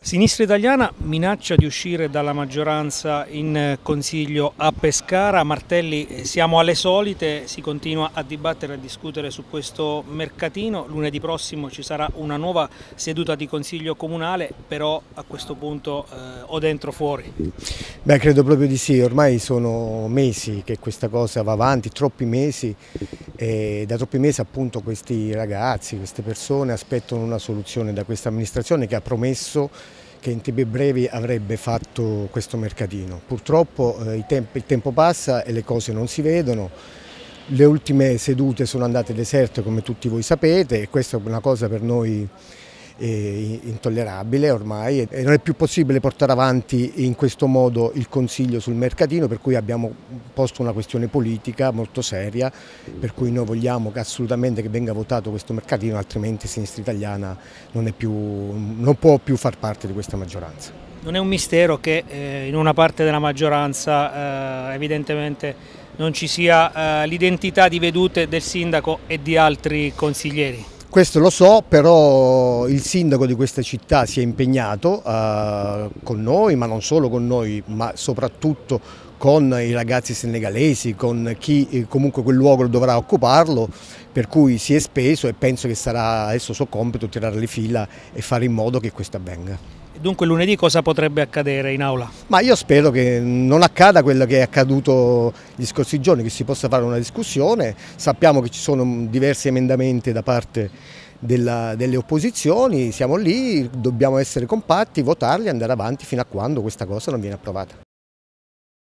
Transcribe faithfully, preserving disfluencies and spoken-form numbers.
Sinistra Italiana minaccia di uscire dalla maggioranza in Consiglio a Pescara. Martelli, siamo alle solite, si continua a dibattere e a discutere su questo mercatino. Lunedì prossimo ci sarà una nuova seduta di Consiglio Comunale, però a questo punto eh, o dentro o fuori. Beh, credo proprio di sì, ormai sono mesi che questa cosa va avanti, troppi mesi, e da troppi mesi appunto questi ragazzi, queste persone aspettano una soluzione da questa amministrazione che ha promesso che in tempi brevi avrebbe fatto questo mercatino. Purtroppo eh, il, tempo, il tempo passa e le cose non si vedono. Le ultime sedute sono andate deserte, come tutti voi sapete, e questa è una cosa per noi eh, intollerabile ormai, e non è più possibile portare avanti in questo modo il Consiglio sul mercatino, per cui abbiamo posto una questione politica molto seria, per cui noi vogliamo che assolutamente che venga votato questo mercatino, altrimenti Sinistra Italiana non, è più, non può più far parte di questa maggioranza. Non è un mistero che eh, in una parte della maggioranza eh, evidentemente non ci sia eh, l'identità di vedute del sindaco e di altri consiglieri. Questo lo so, però il sindaco di questa città si è impegnato eh, con noi, ma non solo con noi, ma soprattutto con i ragazzi senegalesi, con chi eh, comunque quel luogo dovrà occuparlo, per cui si è speso e penso che sarà adesso suo compito tirare le fila e fare in modo che questo avvenga. Dunque lunedì cosa potrebbe accadere in aula? Ma io spero che non accada quello che è accaduto gli scorsi giorni, che si possa fare una discussione. Sappiamo che ci sono diversi emendamenti da parte della, delle opposizioni, siamo lì, dobbiamo essere compatti, votarli e andare avanti fino a quando questa cosa non viene approvata.